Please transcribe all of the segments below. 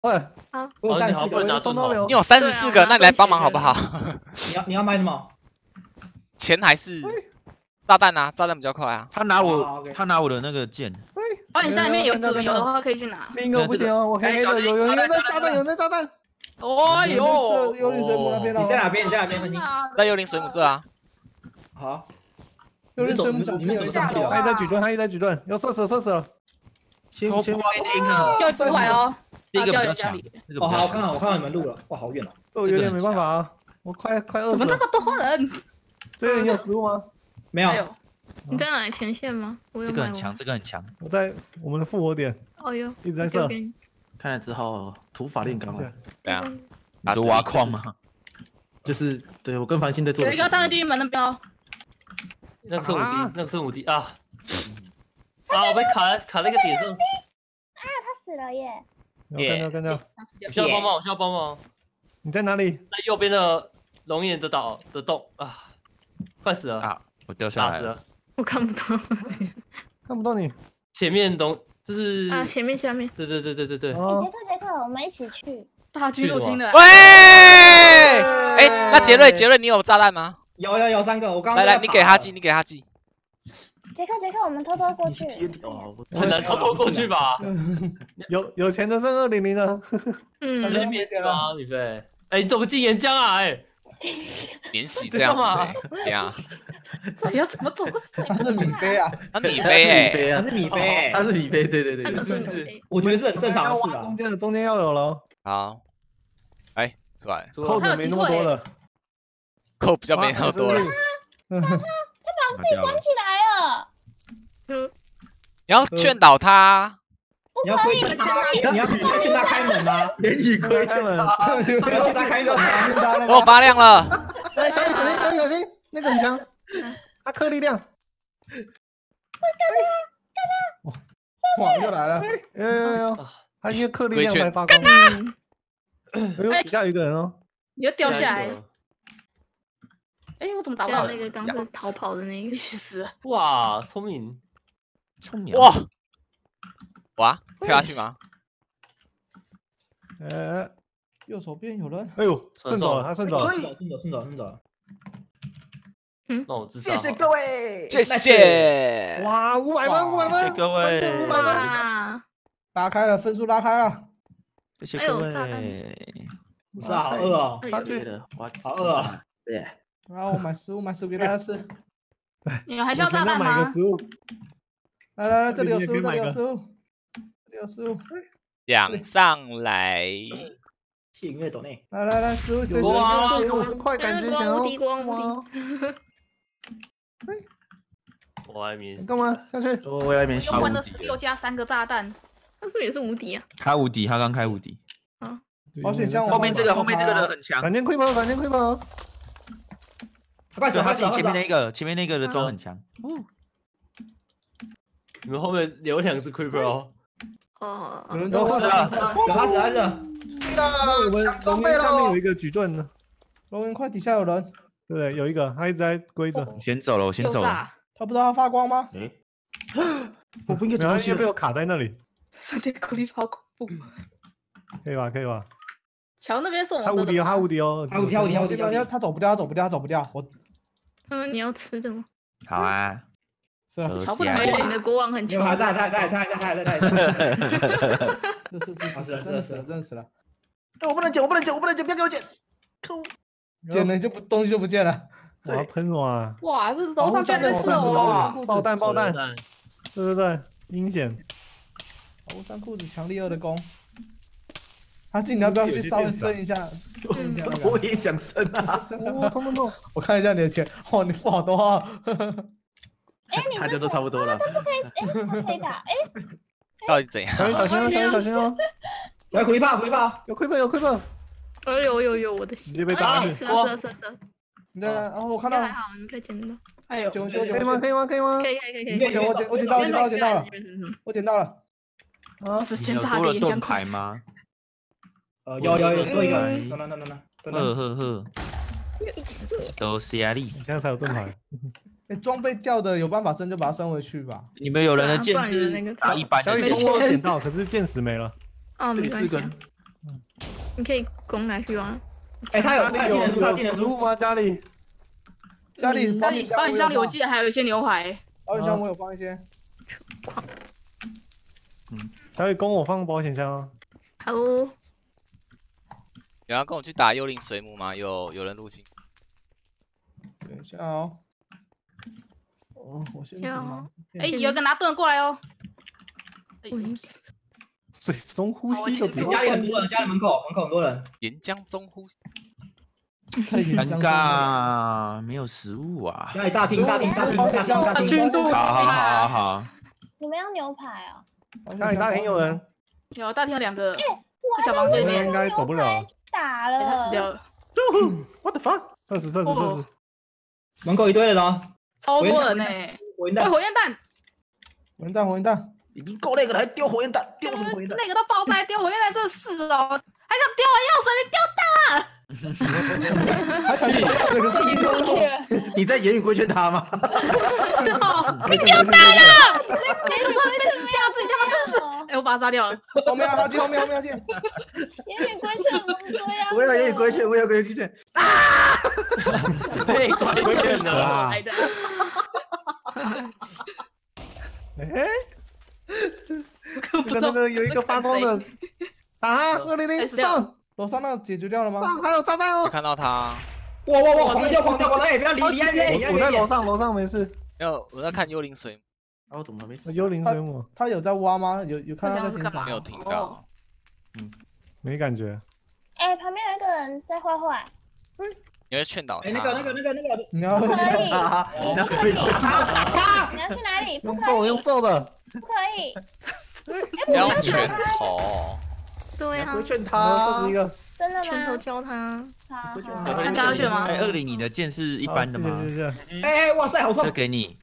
喂， 好， 我有你好，不能拿双刀流你。有34个，那你来帮忙好不好？ 你要买什么？ 钱还是炸弹啊？炸弹比较快啊。 他拿好我 ，OK 他拿我的那个剑， 保险箱里面有主有的话可以去拿。 另一个不行哦，我黑黑的，有人在炸弹，有人在炸弹。 哦哟， 幽灵水母那边你在哪边？你在哪边？分心。 在幽灵水母这啊。 好， 幽灵水母脚你们怎么上去他的？ 一直在举盾，他一直在举盾，要射死了。 先挖那个， 掉出来哦， 那个比掉较强在家里。， 哦，好， 那个比较强。 我看到你们录了，哇，好远哦。 这我有点没办法啊，我快饿死了。 怎么那么多人？ 这个你有食物吗？ 没有哎，呦，你在哪里前线吗？我有买完这个很强，。这个很强。 我在我们的复活点哦哟， 一直在射。 看来只好土法炼钢了。 对啊， 你说挖矿吗？ 就是对我跟繁星在做的事情。 有一个上去地狱门那边哦。 那个是5D，那个是5D啊！啊，我被卡那个点上， 他死了耶！ 干掉！ 我需要帮忙，我需要帮忙。 你在哪里？ 在右边的龙眼的岛的洞啊，快死了啊，我掉下来了。 打死了。 我看不到。 看不到你。 前面就是啊，前面下面。 对。 哦， 杰克，我们一起去。 大狙入侵的。 喂，哎，那杰瑞，你有炸弹吗？ 有3个，我刚来，你给他寄。 杰克，我们偷偷过去。 很难偷偷过去吧？ 有钱的剩200了。 嗯， 没免洗吗？米菲，哎，你怎么禁岩浆啊？哎， 免洗这样子欸，对啊， 这要怎么走过去？ 他是米菲啊， 那米菲哎， 他是米菲， 他是米菲，对。 那个是米菲。 我觉得是很正常的事啊。 中间要有了， 好，哎，出来， 扣的没那么多了， 扣比较没那么多了。 自己关起来了。 你要劝导他， 你要劝他开门吗？ 言语亏欠， 门， 你要劝他开门吗？ 给我发亮了。 哎，小心，那个很强，他克力量。 哇，又来了， 有，他因为克力量才发光。哎呦，底下有一个人哦。 你要掉下来。哎，我怎么打不到那个刚是逃跑的那个， 死了！ 哇，聪明， 哇，跳下去吗？ 右手边有人。 哎呦，顺走了，他顺走了。 顺走了。 那我知道。 谢谢各位， 谢谢。 哇，500分， 谢谢各位 500分， 啊， 拉开了，分数拉开了。 谢谢各炸弹位。 不是啊，好饿哦， 哎呦对了， 好饿啊。 然后我买食物给大家吃。 你们还需要炸弹买个吗？ 食物。 来，这里有食物， 养上来。 谢音乐抖内。 来，食物， 哇，快感觉想要无敌光哇！ 我还没。 干嘛下去？ 我要免洗。 用完了16加3个炸弹， 他是不是也是无敌啊？ 开无敌，他刚开无敌。 保险箱后面这个人很强。 闪电溃跑！ 快死！ 前面那个的装很强。 你们后面留2只 creeper 哦。 哦， 有人都死了， 死了！ 那我们龙岩下面有一个举盾呢， 龙岩块底下有人， 对不对？有一个，他一直在归着。 我先走了。 他不知道他发光吗？ 我不应该然后应该被我卡在那里， 闪电苦力好恐怖。 可以吧？ 桥那边是我们他无敌哦！ 他走不掉。 你要吃的吗？ 好啊。 是了， 桥不能你的国王很穷。 在。 是，真的死了。 我不能捡，不要给我捡。 捡了东西就不见了。 我要喷什么啊？ 哇，这楼上居然认识我！ 爆弹！对，阴险。 保护衫裤子强力2的攻。阿静，你要不要去稍微升一下？ 我也想升啊！ 痛！ 我看一下你的钱，哇，你付好多啊！ 大家都差不多了。 可以打， 到底怎样？ 小心哦！ 有苦力炮！ 有亏本！ 哎呦，我的直接被炸了！ 射！ 然后我看到还好，你可以捡到。 哎呦， 可以吗？ 可以。 我捡到了。 啊！ 时间差多了盾点将牌吗？ 有多一个， 呵，都是压力。 你现在才有盾牌。 装备掉的有办法升就把它升回去吧。 你们有人的剑是打100的， 小雨我捡到，可是剑石没了。 哦，没关系。 你可以攻下去吗？ 哎，他有技能书食物吗？家里保你箱里我记得还有一些牛排。 保险箱我有放一些。 小雨供我放保险箱啊。 好。 有人要跟我去打幽灵水母吗？有人入侵。 等一下哦。我先。 哎，有一个拿盾过来哦。 水中呼吸的地方。 家里很多人，家里门口很多人。 岩浆中呼吸。 尴尬，没有食物啊。 家里大厅。 好。 你们要牛排啊？ 家里大厅有人。 有大厅有2个。 哎， 在小房间里面应该走不了。 打了。 他死掉了。 What the fuck？ 测试。 门口一堆人哦。 超多人呢。火焰弹。 已经够那个了，还丢火焰弹，丢什么火焰弹？ 那个都爆炸，丢火焰弹，真是哦！还想丢我钥匙，你丢大了！ 还想丢这个是你在言语规劝他吗？ 你丢大了！你在上面吓自己，他妈真是！哎，我把他杀掉了。 后面要进。 言语规劝， 我要言语规劝，啊！ 被规劝了。 那个有一个发光的啊，200上楼上那个解决掉了吗？ 上还有炸弹哦！ 看到他。 哇！狂掉！哎，不要离岸边。 我在楼上没事。 没有，我在看幽灵水母。 然后怎么还没死？ 幽灵水母。 他有在挖吗？有看到在天上？ 没有听到。 没感觉。 哎，旁边有一个人在坏坏。 你会劝导他。 哎，那个， 你要不可以。 你要去哪里？ 用揍的。 不可以。 不要拳头。 对啊。 规劝他。 设置一个。 真的吗？ 拳头教他。 好。 那刚刚选吗？ 哎，20你的剑是一般的吗？ 哎，哇塞，好痛！ 这给你。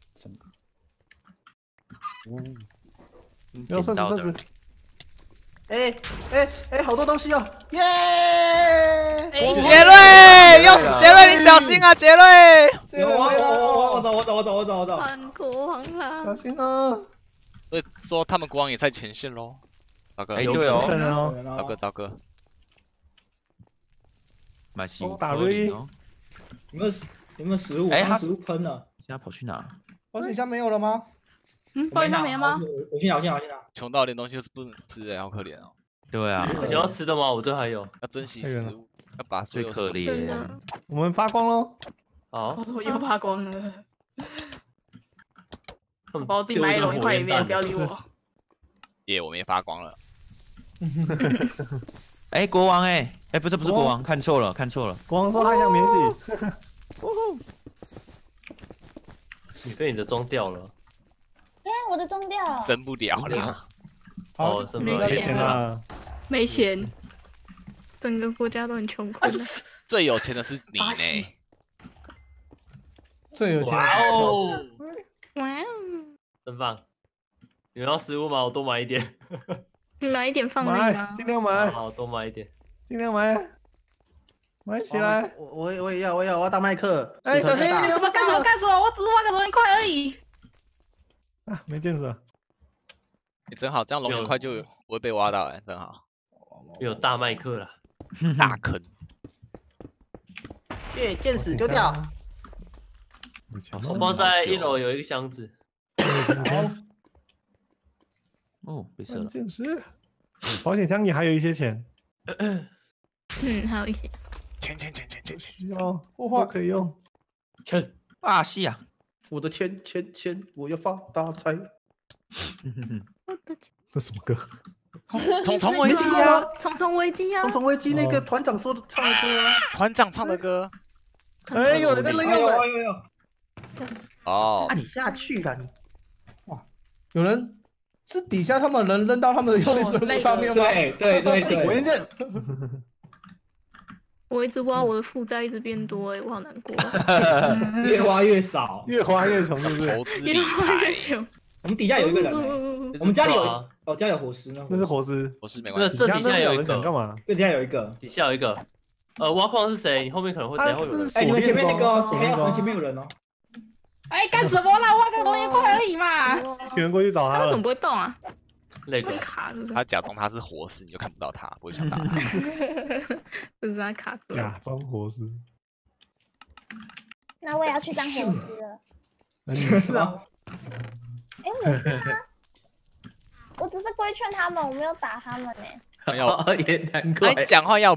要设置。 哎，好多东西哦！耶！ 杰瑞，你小心啊，杰瑞！ 我走。 换国王啦！ 小心啊！ 所以说他们国王也在前线喽。糟哥， 哎，对哦， 可能哦。 糟哥。 蛮辛苦。 打瑞。 有没有食物？哎，他食物喷了。 现在跑去哪？ 保险箱没有了吗？ 保险箱没了吗？ 我去拿。 穷到连东西都不能吃哎，好可怜哦。 对啊。 你要吃的吗？我这还有。 要珍惜食物，要把所有最可怜。 我们发光喽。 好。 我又发光了。把我自己埋1块里面，不要理我。 耶，我们也发光了。 哎，国王不是国王，看错了。 国王说他想免洗。 你被你的装掉了。 哎，我的装掉。 升不了了。 哦， 没钱了。 没钱。 整个国家都很穷困了。 最有钱的是你呢。 最有钱。 哇哦！真棒！你们要食物吗？我多买一点。 你买一点放那里吗？ 尽量买。 好，多买一点。 尽量买。买起来！ 我也要，我要大麦克。 哎，小心！ 你怎么干什么？我只是挖个容易块而已。 啊，没见识。 你真好，这样龙眼块就不会被挖到真好。 有大麦克啦， 大坑。 剑矢丢掉。 我放在1楼有一个箱子。 哦，被射了。 剑矢。保险箱里还有一些钱。 还有一些。 钱需要都可以用。 钱啊，是啊，我的钱，我要发大财。 这什么歌？ 虫虫危机啊！ 虫虫危机啊！ 虫虫危机那个团长说的唱的歌啊。 团长唱的歌。 哎，有人在扔药水。 哦。 啊，你下去了你。 哇，有人是底下他们人扔到他们的幽灵水母上面吗？ 对。 火焰剑。 我一直挖我的负债一直变多我好难过。 越挖越少， 越花越穷，是不是？ 投资理财。越穷。 我们底下有一个人，我们家里有，家里有活尸呢。 那是活尸， 没关系。 这底下有一个， 想干嘛？ 对，底下有一个， 底下有一个。挖矿是谁？你后面可能会等会有人。 哎，你们前面那个前面有人哦。 哎，干什么啦？挖个容易块而已嘛。 有人过去找他了。 他为什么不会动啊？ 那个卡是不是？ 他假装他是活尸，你就看不到他，不会想打他。 不是他卡住了。 假装活尸。 那我也要去当活尸了。 你是啊？ 哎，我是啊，我只是规劝他们，我没有打他们呢。 也难怪。 你讲话要。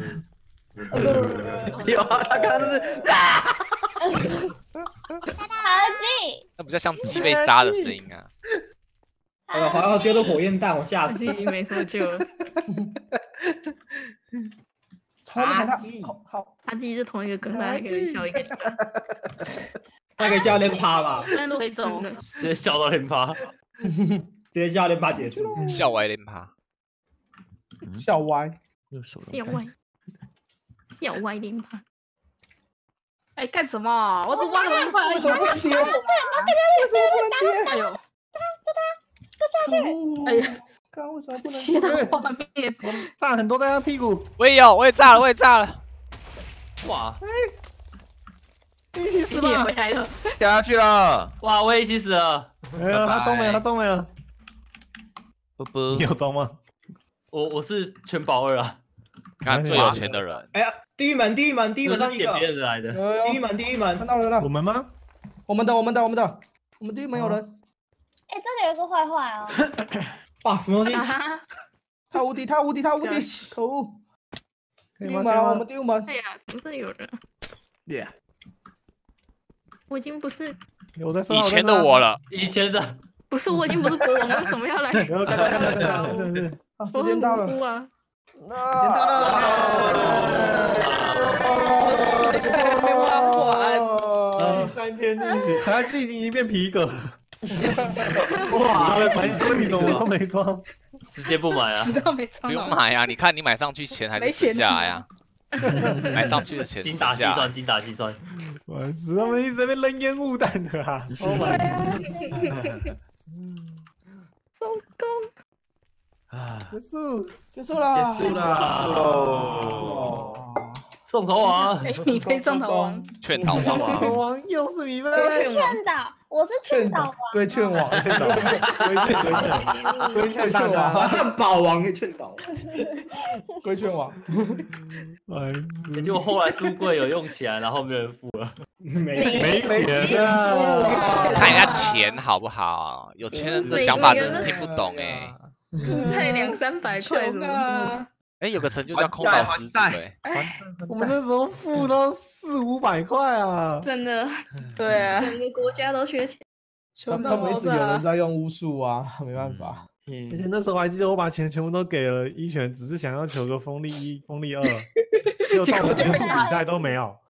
有啊，他刚刚就是阿纪， 那比较像鸡被杀的声音啊。 好像丢了火焰弹，我吓死。 已经没什么救了。 好， 他记是同一个梗，大家可以笑一个。 那个笑连趴吧， 那路可以走， 直接笑到连趴， 直接笑连趴结束， 笑歪连趴， 笑歪， 笑歪连趴。 哎，干什么？我只挖个东西块而已。 为什么不能跌？为什么不能跌？ 哎呦， 可恶！ 哎呀， 刚刚为什么不能切到画面， 炸很多在他屁股。 我也有，我也炸了，我也炸了。 哇！ 一起死也吧！ 回来了。 掉下去了。 哇，我也一起死了。 没有，他中没了，他中没了。 啵啵你有中吗？ 我是全保2啊。 看最有钱的人。 哎呀，地狱门上一个， 捡别人来的。 地狱门， 看到了， 我们吗？ 我们的，我们地狱门有人。 哎，这里有一个坏坏哦。 哇，什么东西？ 他无敌，可恶！ 可以吗？ 地狱门，我们地狱门。 哎呀，怎么这里有人？ 耶！ 我已经不是， 有在以前的我了。 以前的不是，我已经不是国王了，为什么要来？ 然后看，是不是？ 时间到了。 啊！ 3天进去，他自己已经变皮革。哇，蛮说你的我都没装， 直接不买啊！ 知道没装不用买啊，你看你买上去钱还是省下来啊。买上去的钱精打细算，精打细算。 我死，他们一直在那边扔烟雾弹的啊！ 收工。 结束了。 送头王， 哎，米菲送头王， 劝导王， 头王又是米菲， 劝导，我是劝导王， 对，劝王，规劝大家， 汉堡王给劝导， 规劝王。 结果后来书柜有用起来，然后没人付了， 没钱啊！ 看一下钱好不好？有钱人的想法真是听不懂哎。 才200-300块，怎么？ 哎，有个成就叫空岛狮子哎， 我们那时候付到400-500块啊！ 真的， 对啊， 整个国家都缺钱。 他们一直有人在用巫术啊，没办法。 而且那时候我还记得我把钱全部都给了一拳，只是想要求个风力1、风力2，结果连比赛都没有。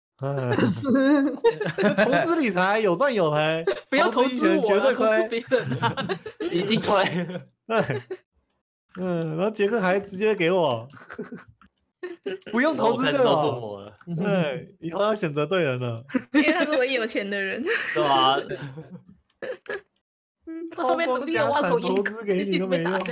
投资理财有赚有赔， 不要投一拳绝对亏， 一定亏。 对。然后杰克还直接给我，不用投资就好。对，以后要选择对人了， 因为他是唯一有钱的人。 对吧？ 后面努力的挖头投资给你都没用。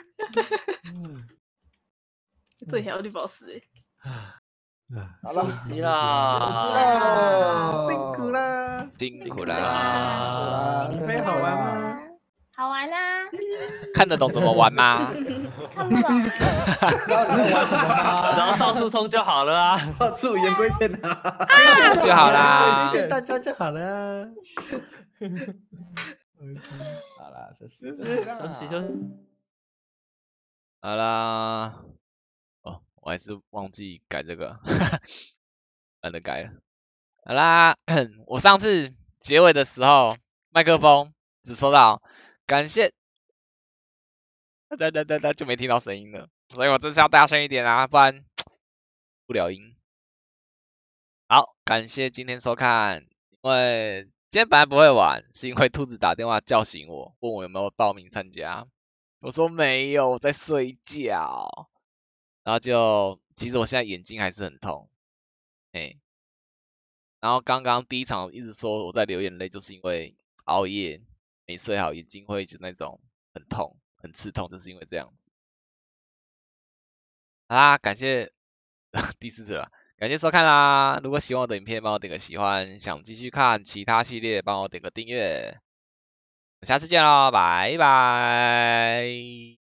这条绿宝石好了， 休息啦， 辛苦啦， 辛苦啦。 米菲好玩吗？ 好玩啊！ 看得懂怎么玩吗？ 看不懂啊。 知道你在玩什么吗？ 然后到处冲就好了啊， 助言规劝他就好啦。 谢谢大家就好了。 好了，休息休息。 好啦，哦，我还是忘记改这个，懒得改了。好啦，我上次结尾的时候，麦克风只收到感谢，就没听到声音了，所以我这次要大声一点啊，不然不了音。好，感谢今天收看，因为今天本来不会玩，是因为兔子打电话叫醒我，问我有没有报名参加。我说没有，我在睡觉。然后其实我现在眼睛还是很痛，然后刚刚第一场一直说我在流眼泪，就是因为熬夜没睡好，眼睛会就那种很痛、很刺痛，就是因为这样子。好啦，感谢第4次了，感谢收看啦！如果喜欢我的影片，帮我点个喜欢；想继续看其他系列，帮我点个订阅。 下次见喽，拜拜。